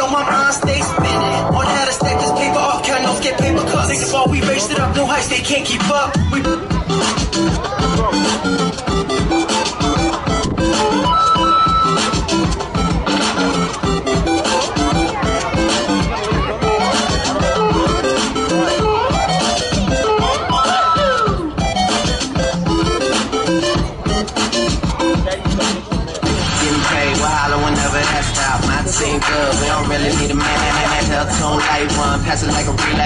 while my mind stays spinning. On how to stack this paper off, count notes, get paper cuts. Think the ball, we raced it up, no heights, they can't keep up. We seem good, we don't really need a man. Tell tune light one, pass it like a relay.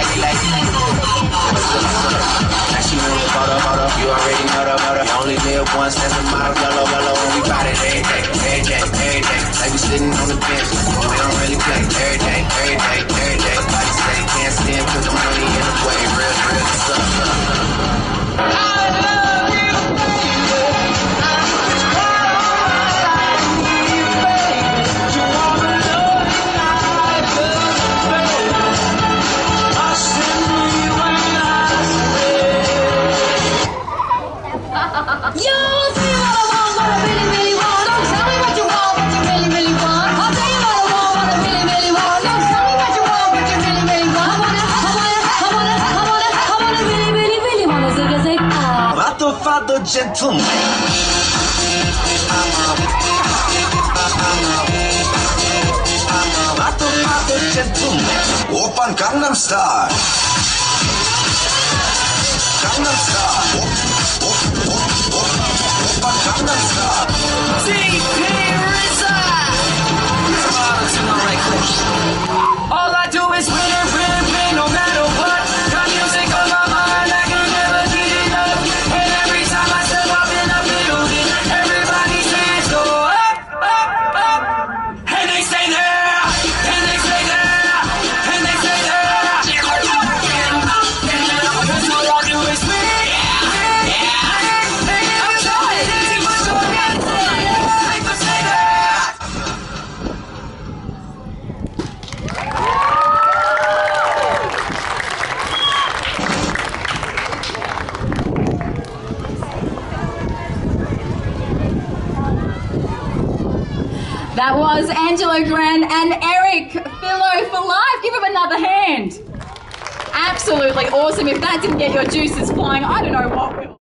Now she move the photo. You already know the. You only live once, that's the motto. Yellow, and we bout it every day. Like we sitting on the bench, we don't really play. Every day. Body say they can't stand, put the money in the way. Real father gentleman. father gentleman. Open Gangnam Style. Gangnam Style. Open Gangnam Style. TP Rizza. It's in the Redcliffe. All I do is win, no matter what. Got music on my mind, I can never get enough. And every time I step up in the building, everybody's hands go up. And they stay there, and they stay there, and they stay there. Cause all I do is win. I'm trying, That was Angelo Grant and Eric Filofolyf. Give him another hand. Absolutely awesome. If that didn't get your juices flying, I don't know what will.